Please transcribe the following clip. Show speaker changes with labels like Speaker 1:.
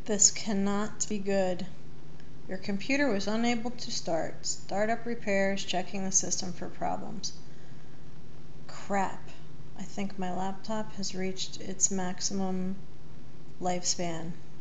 Speaker 1: This cannot be good. Your computer was unable to start. Startup repairs, checking the system for problems. Crap. I think my laptop has reached its maximum lifespan.